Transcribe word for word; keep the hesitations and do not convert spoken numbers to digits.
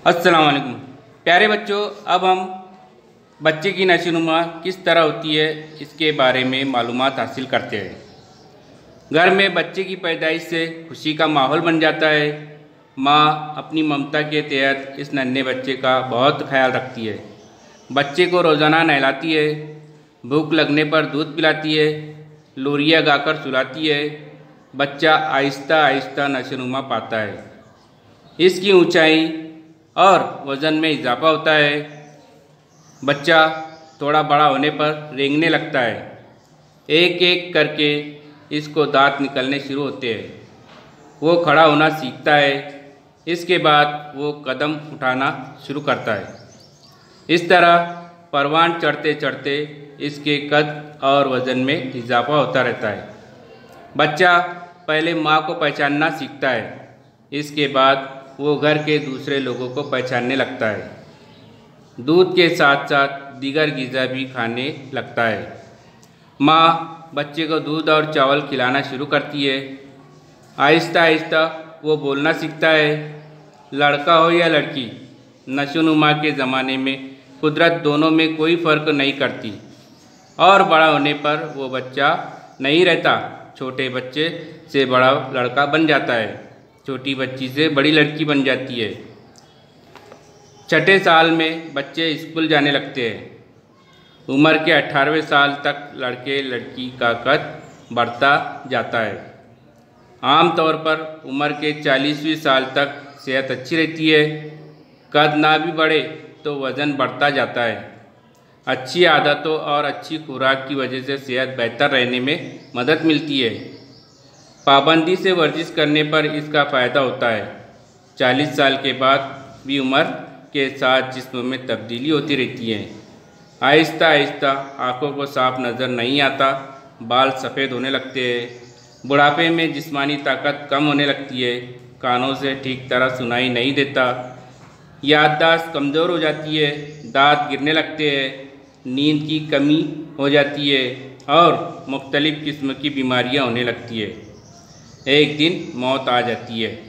अस्सलाम वालेकुम प्यारे बच्चों, अब हम बच्चे की नशोनुमा किस तरह होती है इसके बारे में मालूमात हासिल करते हैं। घर में बच्चे की पैदाइश से खुशी का माहौल बन जाता है। माँ अपनी ममता के तहत इस नन्हे बच्चे का बहुत ख्याल रखती है। बच्चे को रोज़ाना नहलाती है, भूख लगने पर दूध पिलाती है, लोरियाँ गाकर सुलाती है। बच्चा आहिस्ता आहिस्ता नशोनुमा पाता है। इसकी ऊंचाई और वज़न में इजाफा होता है। बच्चा थोड़ा बड़ा होने पर रेंगने लगता है। एक एक करके इसको दांत निकलने शुरू होते हैं। वो खड़ा होना सीखता है। इसके बाद वो कदम उठाना शुरू करता है। इस तरह परवान चढ़ते चढ़ते इसके कद और वज़न में इजाफा होता रहता है। बच्चा पहले माँ को पहचानना सीखता है। इसके बाद वो घर के दूसरे लोगों को पहचानने लगता है। दूध के साथ साथ दीगर ग़िज़ा भी खाने लगता है। माँ बच्चे को दूध और चावल खिलाना शुरू करती है। आहिस्ता आहिस्ता वो बोलना सीखता है। लड़का हो या लड़की, नशोनुमा के ज़माने में कुदरत दोनों में कोई फ़र्क नहीं करती और बड़ा होने पर वो बच्चा नहीं रहता। छोटे बच्चे से बड़ा लड़का बन जाता है, छोटी बच्ची से बड़ी लड़की बन जाती है। छठे साल में बच्चे स्कूल जाने लगते हैं। उम्र के अठारहवें साल तक लड़के लड़की का कद बढ़ता जाता है। आम तौर पर उम्र के चालीसवीं साल तक सेहत अच्छी रहती है। कद ना भी बढ़े तो वज़न बढ़ता जाता है। अच्छी आदतों और अच्छी खुराक की वजह से सेहत बेहतर रहने में मदद मिलती है। पाबंदी से वर्जिश करने पर इसका फ़ायदा होता है। चालीस साल के बाद भी उम्र के साथ जिस्म में तब्दीली होती रहती है। आहिस्ता आहिस्ता आँखों को साफ नज़र नहीं आता, बाल सफ़ेद होने लगते हैं। बुढ़ापे में जिस्मानी ताकत कम होने लगती है, कानों से ठीक तरह सुनाई नहीं देता, याददाश्त कमज़ोर हो जाती है, दांत गिरने लगते हैं, नींद की कमी हो जाती है और मुख्तलिफ़ किस्म की बीमारियां होने लगती है। एक दिन मौत आ जाती है।